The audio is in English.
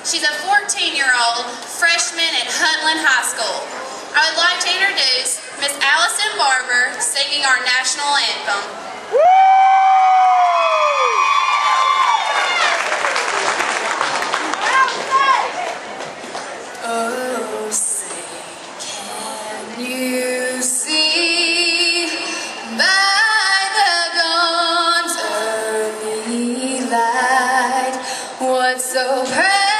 She's a 14-year-old freshman at Huntland High School. I would like to introduce Miss Allison Barber singing our national anthem. Oh, say, can you see by the dawn's early light what so precious